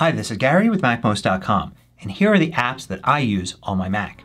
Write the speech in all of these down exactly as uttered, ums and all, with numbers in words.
Hi, this is Gary with Mac most dot com, and here are the apps that I use on my Mac.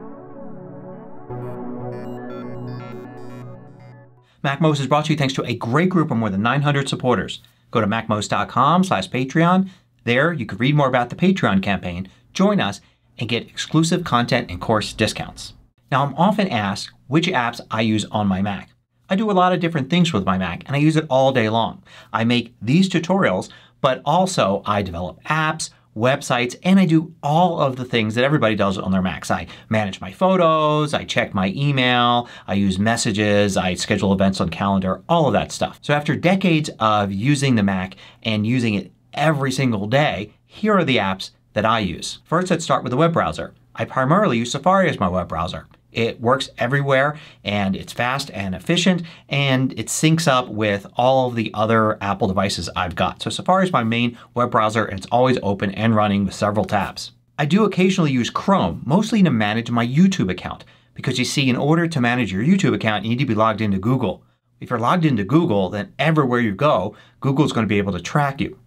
MacMost is brought to you thanks to a great group of more than nine hundred supporters. Go to Mac most dot com slash Patreon. There you can read more about the Patreon campaign, join us, and get exclusive content and course discounts. Now I'm often asked which apps I use on my Mac. I do a lot of different things with my Mac and I use it all day long. I make these tutorials, but also I develop apps, websites, and I do all of the things that everybody does on their Macs. I manage my photos, I check my email, I use messages, I schedule events on calendar, all of that stuff. So after decades of using the Mac and using it every single day, here are the apps that I use. First, let's start with the web browser. I primarily use Safari as my web browser. It works everywhere and it's fast and efficient and it syncs up with all of the other Apple devices I've got. So Safari is my main web browser and it's always open and running with several tabs. I do occasionally use Chrome, mostly to manage my YouTube account. Because you see, in order to manage your YouTube account you need to be logged into Google. If you're logged into Google, then everywhere you go, Google's going to be able to track you.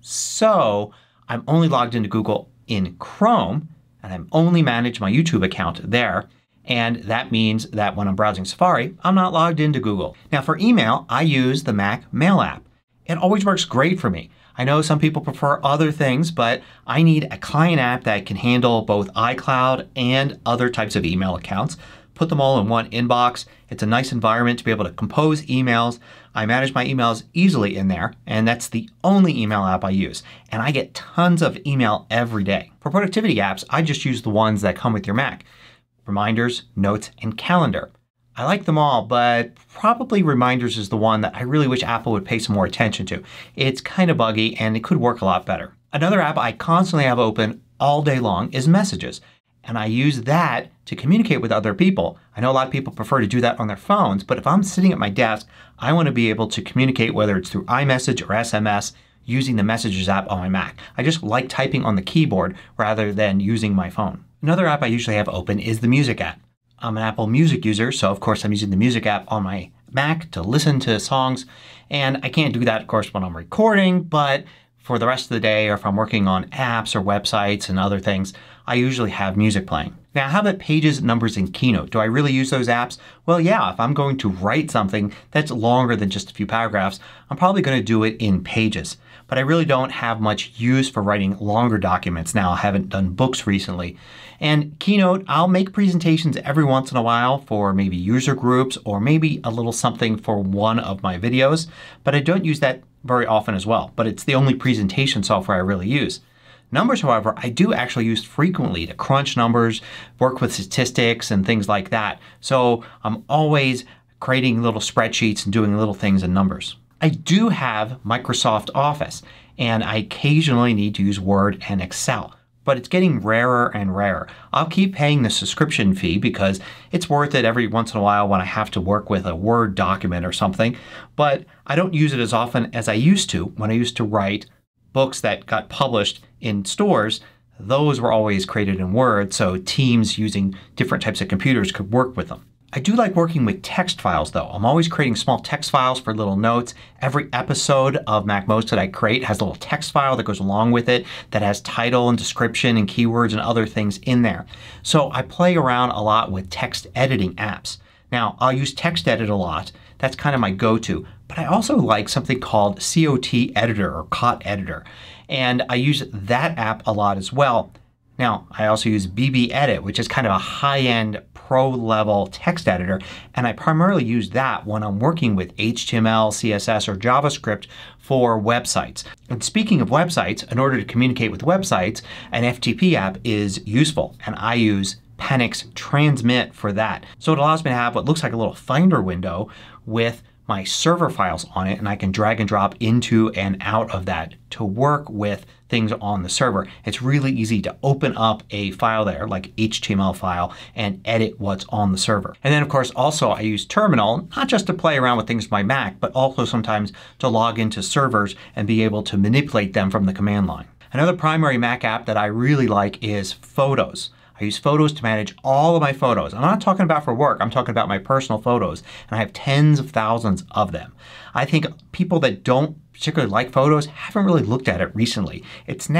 So I'm only logged into Google in Chrome and I'm only manage my YouTube account there. And that means that when I'm browsing Safari, I'm not logged into Google. Now for email, I use the Mac Mail app. It always works great for me. I know some people prefer other things, but I need a client app that can handle both iCloud and other types of email accounts. Put them all in one inbox. It's a nice environment to be able to compose emails. I manage my emails easily in there and that's the only email app I use. And I get tons of email every day. For productivity apps, I just use the ones that come with your Mac. Reminders, Notes, and Calendar. I like them all, but probably Reminders is the one that I really wish Apple would pay some more attention to. It's kind of buggy and it could work a lot better. Another app I constantly have open all day long is Messages. And I use that to communicate with other people. I know a lot of people prefer to do that on their phones, but if I'm sitting at my desk, I want to be able to communicate whether it's through iMessage or S M S using the Messages app on my Mac. I just like typing on the keyboard rather than using my phone. Another app I usually have open is the Music app. I'm an Apple Music user, so of course I'm using the Music app on my Mac to listen to songs. And I can't do that, of course, when I'm recording, but for the rest of the day or if I'm working on apps or websites and other things, I usually have music playing. Now how about Pages, Numbers, and Keynote? Do I really use those apps? Well yeah, if I'm going to write something that's longer than just a few paragraphs, I'm probably going to do it in Pages. But I really don't have much use for writing longer documents now. I haven't done books recently. And Keynote, I'll make presentations every once in a while for maybe user groups or maybe a little something for one of my videos. But I don't use that very often as well. But it's the only presentation software I really use. Numbers, however, I do actually use frequently to crunch numbers, work with statistics and things like that. So I'm always creating little spreadsheets and doing little things in Numbers. I do have Microsoft Office and I occasionally need to use Word and Excel. But it's getting rarer and rarer. I'll keep paying the subscription fee because it's worth it every once in a while when I have to work with a Word document or something. But I don't use it as often as I used to when I used to write books that got published in stores. Those were always created in Word, so teams using different types of computers could work with them. I do like working with text files though. I'm always creating small text files for little notes. Every episode of MacMost that I create has a little text file that goes along with it that has title and description and keywords and other things in there. So I play around a lot with text editing apps. Now I'll use TextEdit a lot. That's kind of my go-to. But I also like something called C O T Editor or C O T Editor. And I use that app a lot as well. Now I also use B B Edit, which is kind of a high-end pro-level text editor, and I primarily use that when I'm working with H T M L, C S S, or JavaScript for websites. And speaking of websites, in order to communicate with websites, an F T P app is useful, and I use Panic's Transmit for that. So it allows me to have what looks like a little Finder window with my server files on it and I can drag and drop into and out of that to work with things on the server. It's really easy to open up a file there like H T M L file and edit what's on the server. And then of course also I use Terminal not just to play around with things with my Mac but also sometimes to log into servers and be able to manipulate them from the command line. Another primary Mac app that I really like is Photos. I use Photos to manage all of my photos. I'm not talking about for work. I'm talking about my personal photos. And I have tens of thousands of them. I think people that don't particularly like Photos haven't really looked at it recently. It's now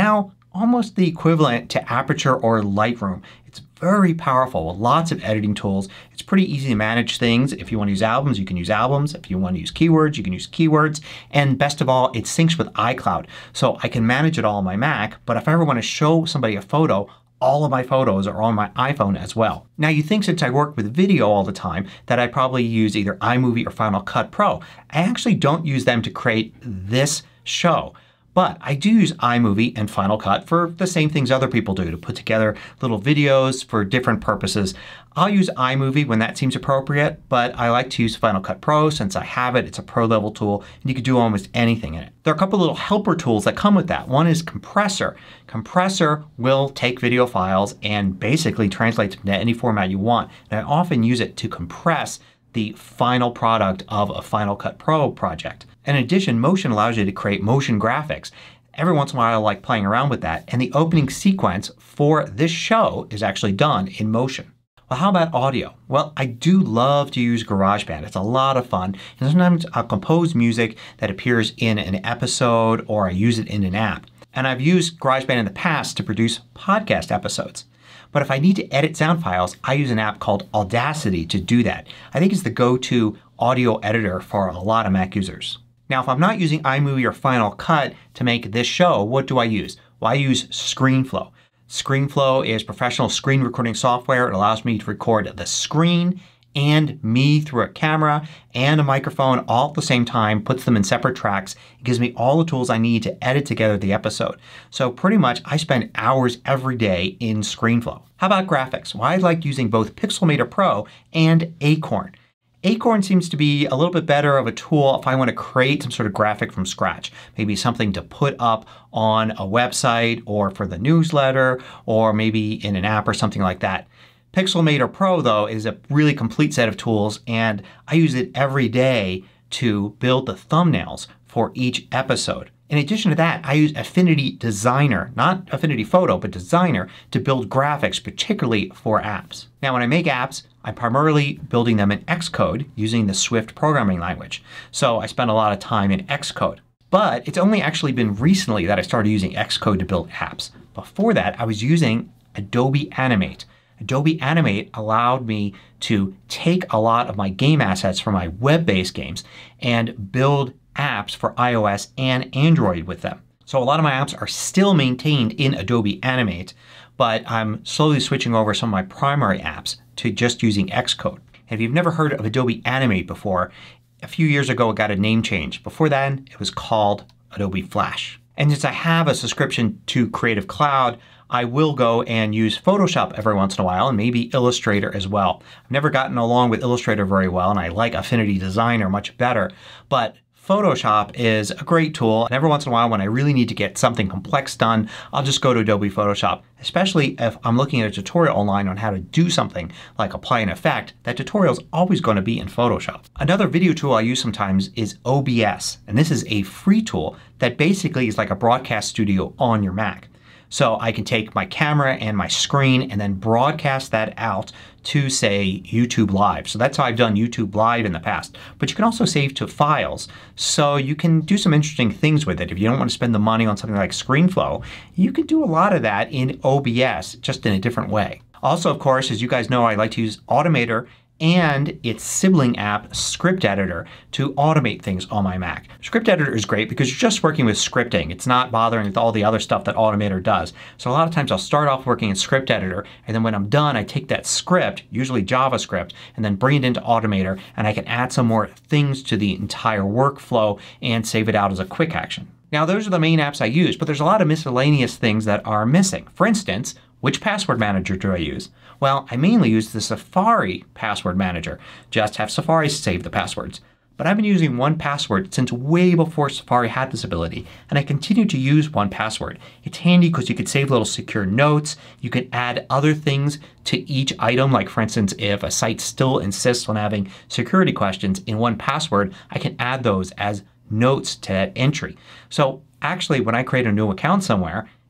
almost the equivalent to Aperture or Lightroom. It's very powerful with lots of editing tools. It's pretty easy to manage things. If you want to use albums, you can use albums. If you want to use keywords, you can use keywords. And best of all, it syncs with iCloud. So I can manage it all on my Mac, but if I ever want to show somebody a photo, all of my photos are on my iPhone as well. Now you think since I work with video all the time that I probably use either iMovie or Final Cut Pro. I actually don't use them to create this show. But I do use iMovie and Final Cut for the same things other people do, to put together little videos for different purposes. I'll use iMovie when that seems appropriate, but I like to use Final Cut Pro since I have it. It's a pro level tool and you can do almost anything in it. There are a couple little helper tools that come with that. One is Compressor. Compressor will take video files and basically translate them to any format you want. And I often use it to compress the final product of a Final Cut Pro project. In addition, Motion allows you to create motion graphics. Every once in a while I like playing around with that, and the opening sequence for this show is actually done in Motion. Well, how about audio? Well, I do love to use GarageBand. It's a lot of fun. And sometimes I'll compose music that appears in an episode or I use it in an app. And I've used GarageBand in the past to produce podcast episodes. But if I need to edit sound files, I use an app called Audacity to do that. I think it's the go-to audio editor for a lot of Mac users. Now if I'm not using iMovie or Final Cut to make this show, what do I use? Well, I use ScreenFlow. ScreenFlow is professional screen recording software. It allows me to record the screen and me through a camera and a microphone all at the same time, puts them in separate tracks. It gives me all the tools I need to edit together the episode. So pretty much I spend hours every day in ScreenFlow. How about graphics? Well, I like using both Pixelmator Pro and Acorn. Acorn seems to be a little bit better of a tool if I want to create some sort of graphic from scratch. Maybe something to put up on a website or for the newsletter or maybe in an app or something like that. Pixelmator Pro though is a really complete set of tools and I use it every day to build the thumbnails for each episode. In addition to that, I use Affinity Designer, not Affinity Photo, but Designer to build graphics, particularly for apps. Now when I make apps, I'm primarily building them in Xcode using the Swift programming language. So I spend a lot of time in Xcode. But it's only actually been recently that I started using Xcode to build apps. Before that I was using Adobe Animate. Adobe Animate allowed me to take a lot of my game assets from my web-based games and build apps for iOS and Android with them. So a lot of my apps are still maintained in Adobe Animate, but I'm slowly switching over some of my primary apps to just using Xcode. And if you've never heard of Adobe Animate before, a few years ago it got a name change. Before then it was called Adobe Flash. And since I have a subscription to Creative Cloud, I will go and use Photoshop every once in a while and maybe Illustrator as well. I've never gotten along with Illustrator very well and I like Affinity Designer much better. But Photoshop is a great tool and every once in a while when I really need to get something complex done, I'll just go to Adobe Photoshop. Especially if I'm looking at a tutorial online on how to do something like apply an effect, that tutorial is always going to be in Photoshop. Another video tool I use sometimes is O B S, and this is a free tool that basically is like a broadcast studio on your Mac. So I can take my camera and my screen and then broadcast that out to, say, YouTube Live. So that's how I've done YouTube Live in the past. But you can also save to files. So you can do some interesting things with it. If you don't want to spend the money on something like ScreenFlow, you can do a lot of that in O B S just in a different way. Also, of course, as you guys know, I like to use Automator and its sibling app Script Editor to automate things on my Mac. Script Editor is great because you're just working with scripting. It's not bothering with all the other stuff that Automator does. So a lot of times I'll start off working in Script Editor and then when I'm done I take that script, usually JavaScript, and then bring it into Automator and I can add some more things to the entire workflow and save it out as a quick action. Now those are the main apps I use, but there's a lot of miscellaneous things that are missing. For instance, which password manager do I use? Well, I mainly use the Safari password manager. Just have Safari save the passwords. But I've been using one Password since way before Safari had this ability and I continue to use one Password. It's handy because you can save little secure notes. You can add other things to each item. Like for instance, if a site still insists on having security questions in one Password, I can add those as notes to that entry. So actually when I create a new account somewhere,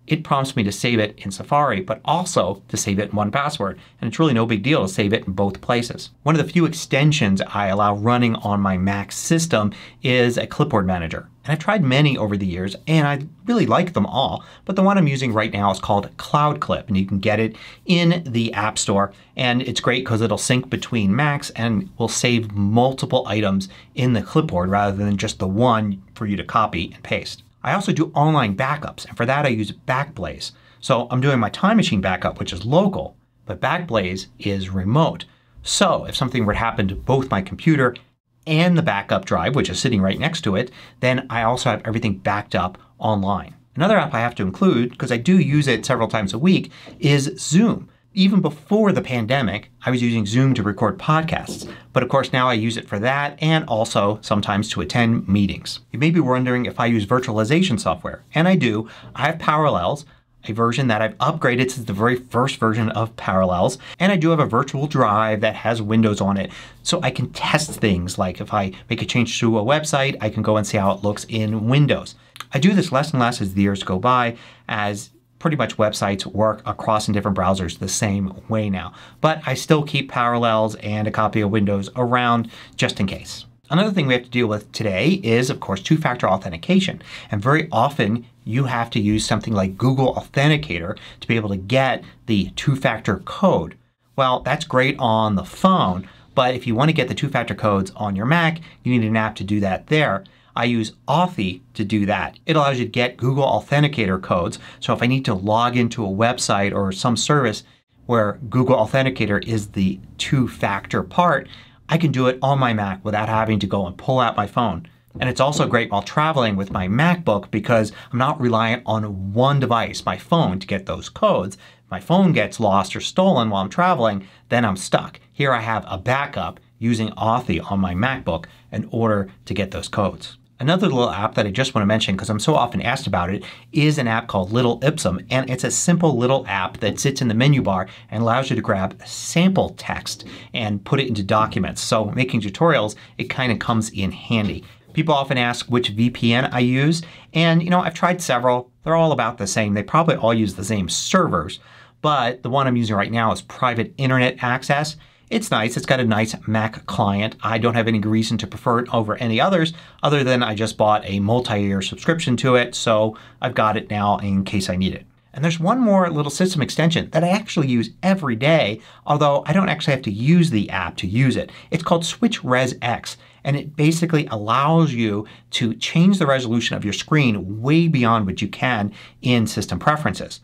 it prompts me to save it in Safari but also to save it in one Password. And it's really no big deal to save it in both places. One of the few extensions I allow running on my Mac system is a clipboard manager. And I've tried many over the years and I really like them all. But the one I'm using right now is called Cloud Clip and you can get it in the App Store. And it's great because it'll sync between Macs and will save multiple items in the clipboard rather than just the one for you to copy and paste. I also do online backups and for that I use Backblaze. So I'm doing my Time Machine backup which is local, but Backblaze is remote. So if something were to happen to both my computer and the backup drive, which is sitting right next to it, then I also have everything backed up online. Another app I have to include, because I do use it several times a week, is Zoom. Even before the pandemic I was using Zoom to record podcasts. But of course now I use it for that and also sometimes to attend meetings. You may be wondering if I use virtualization software. And I do. I have Parallels, a version that I've upgraded since the very first version of Parallels. And I do have a virtual drive that has Windows on it. So I can test things like if I make a change to a website I can go and see how it looks in Windows. I do this less and less as the years go by as pretty much websites work across in different browsers the same way now. But I still keep Parallels and a copy of Windows around just in case. Another thing we have to deal with today is of course two-factor authentication. And very often you have to use something like Google Authenticator to be able to get the two-factor code. Well, that's great on the phone, but if you want to get the two-factor codes on your Mac you need an app to do that there. I use Authy to do that. It allows you to get Google Authenticator codes. So if I need to log into a website or some service where Google Authenticator is the two-factor part, I can do it on my Mac without having to go and pull out my phone. And it's also great while traveling with my MacBook because I'm not reliant on one device, my phone, to get those codes. If my phone gets lost or stolen while I'm traveling, then I'm stuck. Here I have a backup using Authy on my MacBook in order to get those codes. Another little app that I just want to mention because I'm so often asked about it is an app called Little Ipsum. And it's a simple little app that sits in the menu bar and allows you to grab sample text and put it into documents. So making tutorials, it kind of comes in handy. People often ask which V P N I use. And you know, I've tried several. They're all about the same. They probably all use the same servers. But the one I'm using right now is Private Internet Access. It's nice. It's got a nice Mac client. I don't have any reason to prefer it over any others other than I just bought a multi-year subscription to it. So I've got it now in case I need it. And there's one more little system extension that I actually use every day, although I don't actually have to use the app to use it. It's called Switch Res X. And it basically allows you to change the resolution of your screen way beyond what you can in System Preferences.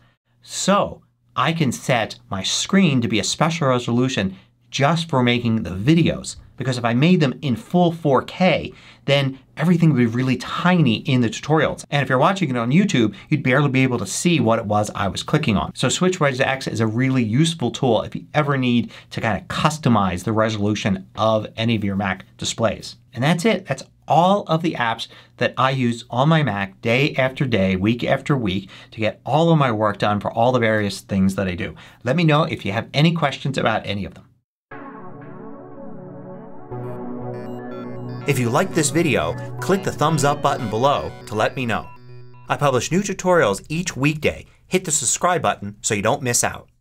So I can set my screen to be a special resolution just for making the videos. Because if I made them in full four K then everything would be really tiny in the tutorials. And if you're watching it on YouTube you'd barely be able to see what it was I was clicking on. So Switch Res X is a really useful tool if you ever need to kind of customize the resolution of any of your Mac displays. And that's it. That's all of the apps that I use on my Mac day after day, week after week to get all of my work done for all the various things that I do. Let me know if you have any questions about any of them. If you liked this video, click the thumbs up button below to let me know. I publish new tutorials each weekday. Hit the subscribe button so you don't miss out.